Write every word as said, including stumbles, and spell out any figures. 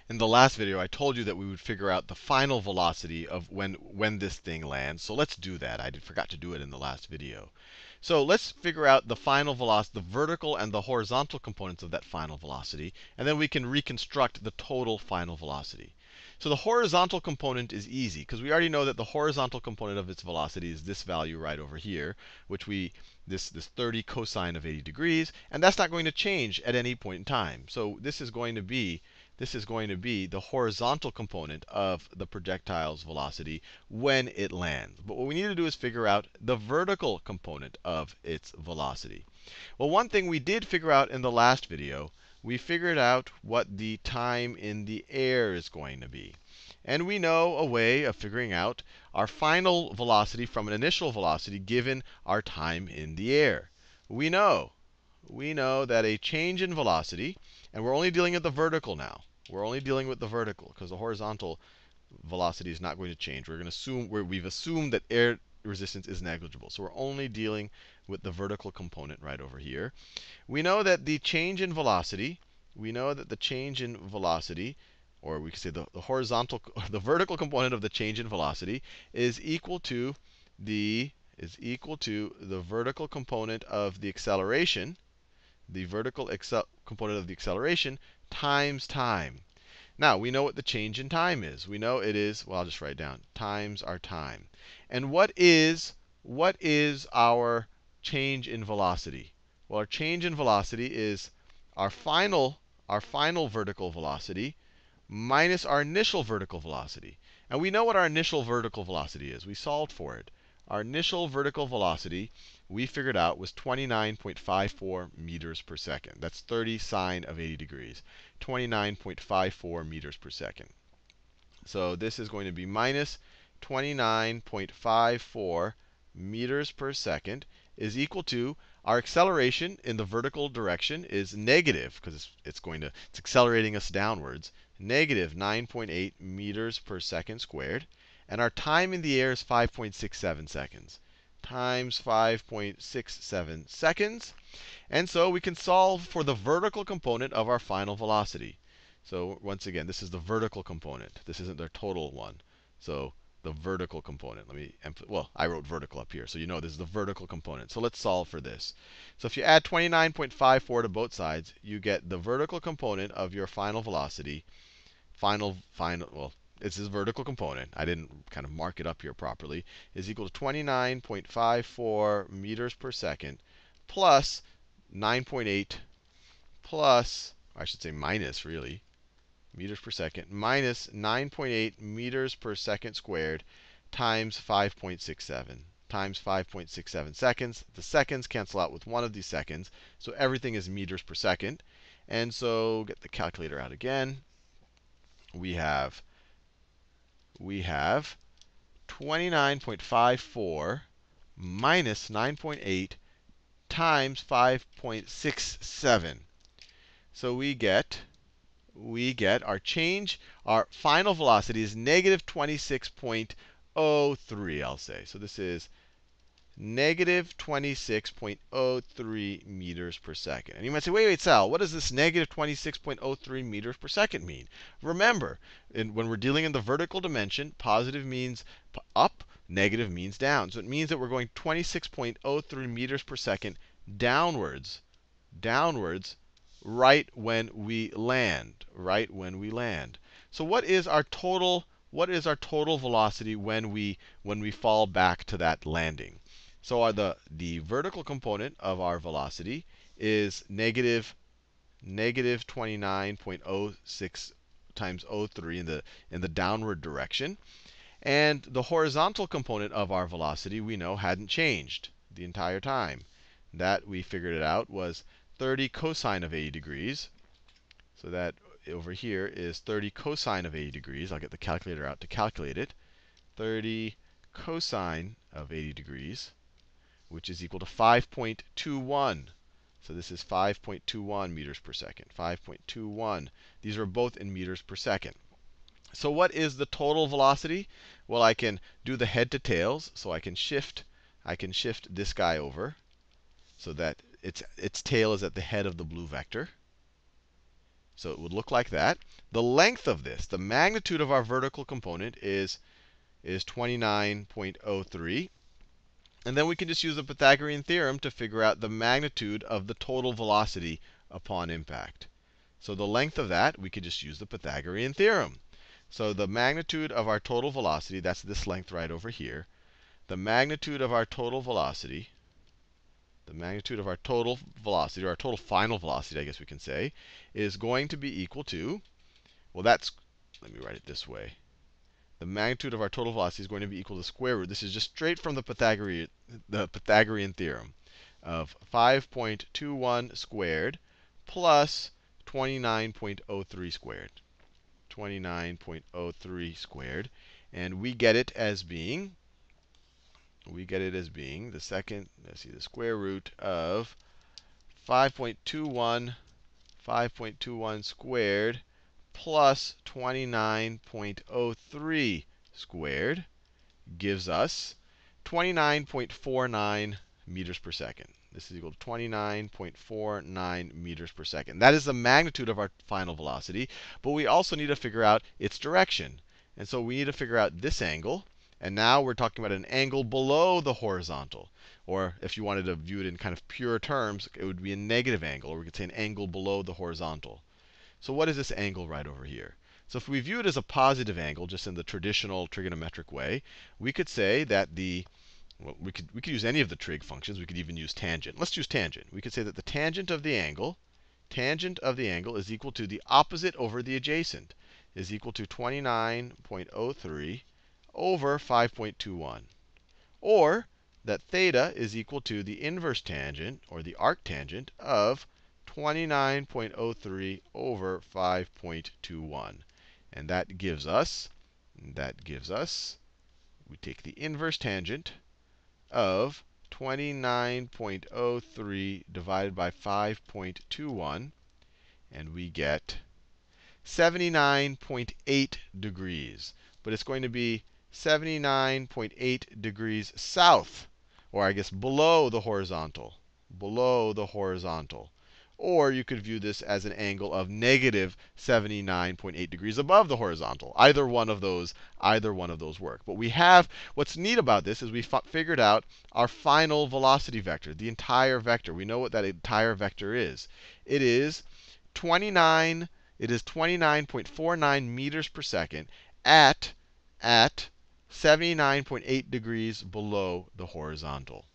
In the last video, I told you that we would figure out the final velocity of when, when this thing lands. So let's do that. I did, forgot to do it in the last video. So let's figure out the final velocity, the vertical and the horizontal components of that final velocity. And then we can reconstruct the total final velocity. So the horizontal component is easy, because we already know that the horizontal component of its velocity is this value right over here, which we, this, this thirty cosine of eighty degrees. And that's not going to change at any point in time. So this is going to be This is going to be the horizontal component of the projectile's velocity when it lands. But what we need to do is figure out the vertical component of its velocity. Well, one thing we did figure out in the last video, we figured out what the time in the air is going to be. And we know a way of figuring out our final velocity from an initial velocity given our time in the air. We know we know that a change in velocity, and we're only dealing with the vertical now. We're only dealing with the vertical, because the horizontal velocity is not going to change. We're going to assume we're, we've assumed that air resistance is negligible. So we're only dealing with the vertical component right over here. We know that the change in velocity, we know that the change in velocity, or we could say the, the horizontal, the vertical component of the change in velocity is equal to the is equal to the vertical component of the acceleration. The vertical component of the acceleration times time. Now, we know what the change in time is. We know it is, well, I'll just write it down, times our time. And what is, what is our change in velocity? Well, our change in velocity is our final, our final vertical velocity minus our initial vertical velocity. And we know what our initial vertical velocity is. We solved for it. Our initial vertical velocity, we figured out, was twenty-nine point five four meters per second. That's thirty sine of eighty degrees. twenty-nine point five four meters per second. So this is going to be minus twenty-nine point five four meters per second is equal to our acceleration in the vertical direction is negative, because it's, it's going to, it's accelerating us downwards, negative nine point eight meters per second squared. And our time in the air is five point six seven seconds times five point six seven seconds. And so we can solve for the vertical component of our final velocity. So once again, this is the vertical component. This isn't their total one. So the vertical component. Let me, well, I wrote vertical up here, so you know this is the vertical component. So let's solve for this. So if you add twenty-nine point five four to both sides, you get the vertical component of your final velocity. Final, final, well, it's this vertical component. I didn't kind of mark it up here properly. Is equal to twenty-nine point five four meters per second plus nine point eight plus, I should say minus really, meters per second, minus nine point eight meters per second squared times five point six seven times five point six seven seconds. The seconds cancel out with one of these seconds. So everything is meters per second. And so get the calculator out again. We have, we have twenty-nine point five four minus nine point eight times five point six seven. So we get, we get our change, our final velocity is negative twenty-six point zero three, I'll say. So this is negative twenty-six point zero three meters per second. And you might say, wait, wait, Sal, what does this negative twenty-six point zero three meters per second mean? Remember, in, when we're dealing in the vertical dimension, positive means up, negative means down. So it means that we're going twenty-six point zero three meters per second downwards, downwards, right when we land, right when we land. So what is our total, what is our total velocity when we, when we fall back to that landing? So are the, the vertical component of our velocity is negative, negative twenty-nine point zero six times zero three in the, in the downward direction. And the horizontal component of our velocity, we know, hadn't changed the entire time. That, we figured it out, was thirty cosine of eighty degrees. So that over here is thirty cosine of eighty degrees. I'll get the calculator out to calculate it. thirty cosine of eighty degrees, which is equal to five point two one. So this is five point two one meters per second. five point two one. These are both in meters per second. So what is the total velocity? Well, I can do the head to tails. So I can shift, I can shift this guy over so that its its tail is at the head of the blue vector. So it would look like that. The length of this, the magnitude of our vertical component is, is twenty-nine point zero three. And then we can just use the Pythagorean theorem to figure out the magnitude of the total velocity upon impact. So the length of that, we could just use the Pythagorean theorem. So the magnitude of our total velocity, that's this length right over here. The magnitude of our total velocity, the magnitude of our total velocity, or our total final velocity, I guess we can say, is going to be equal to, well, that's, let me write it this way. The magnitude of our total velocity is going to be equal to the square root. This is just straight from the Pythagorean, the Pythagorean theorem of five point two one squared plus twenty-nine point zero three squared. twenty-nine point zero three squared. And we get it as being, we get it as being the second, let's see, the square root of five point two one, five point two one squared plus twenty-nine point zero three squared gives us twenty-nine point four nine meters per second. This is equal to twenty-nine point four nine meters per second. That is the magnitude of our final velocity. But we also need to figure out its direction. And so we need to figure out this angle. And now we're talking about an angle below the horizontal. Or if you wanted to view it in kind of pure terms, it would be a negative angle. Or we could say an angle below the horizontal. So what is this angle right over here? So if we view it as a positive angle, just in the traditional trigonometric way, we could say that the, well, we could, we could use any of the trig functions. We could even use tangent. Let's use tangent. We could say that the tangent of the angle, tangent of the angle is equal to the opposite over the adjacent, is equal to twenty-nine point zero three over five point two one. Or that theta is equal to the inverse tangent, or the arctangent, of twenty-nine point zero three over five point two one. And that gives us, that gives us, we take the inverse tangent of twenty-nine point zero three divided by five point two one, and we get seventy-nine point eight degrees. But it's going to be seventy-nine point eight degrees south, or I guess below the horizontal, below the horizontal. Or you could view this as an angle of negative seventy-nine point eight degrees above the horizontal. Either one of those, either one of those work. But we have, what's neat about this is we figured out our final velocity vector, the entire vector. We know what that entire vector is. It is twenty-nine, it is twenty-nine point four nine meters per second at, at seventy-nine point eight degrees below the horizontal.